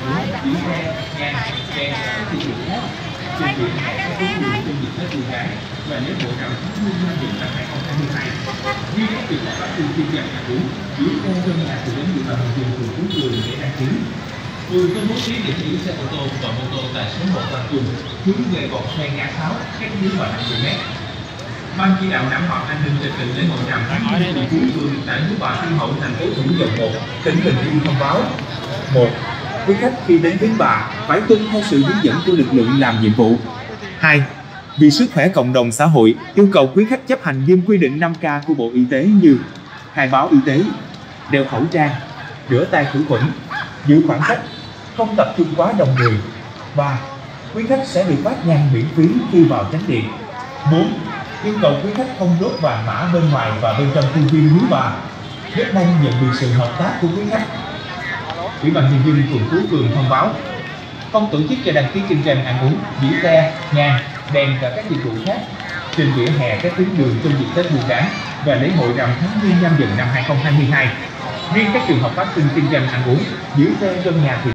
uống, giữ xe, nhà, đèn và các dịch vụ khác trên vỉa hè các tuyến đường trong dịp Tết Nguyên đán và lễ hội rằm tháng Giêng năm Dần năm 2022. Riêng các trường hợp phát sinh kinh doanh ăn uống, giữ xe trong nhà thì đến địa bàn phường Phú Cường để đăng ký. Phường có bố trí điểm giữ xe ô tô và mô tô tại số 1 Văn Trung, hướng về cột xe ngã 6, cách dưới ngoài 50 m. Ban chỉ đạo đảm bảo an ninh trật tự lễ hội rằm tháng Giêng phường Phú Cường tại nước Bà Thiên Hậu thành phố Thủ Dầu Một, tỉnh Bình Dương thông báo: 1. Quý khách khi đến Bến Bà phải tuân theo sự hướng dẫn của lực lượng làm nhiệm vụ. 2. Vì sức khỏe cộng đồng xã hội, yêu cầu quý khách chấp hành nghiêm quy định 5K của Bộ Y tế như khai báo y tế, đeo khẩu trang, rửa tay khử khuẩn, giữ khoảng cách, không tập trung quá đông người. 3. Quý khách sẽ được phát nhang miễn phí khi vào chánh điện. 4. Yêu cầu quý khách không đốt vàng mã bên ngoài và bên trong khuôn viên núi Bà. Rất mong nhận được sự hợp tác của quý khách. Ủy ban nhân dân phường Phú Cường thông báo: không tổ chức cho đăng ký kinh doanh ăn uống, giữ xe, nhang, đèn và các dịch vụ khác trên vỉa hè các tuyến đường trong dịp Tết Nguyên đán và lễ hội rằm tháng Giêng nhâm dần năm 2022. Riêng các trường hợp phát sinh kinh doanh ăn uống, giữ xe trong nhà thì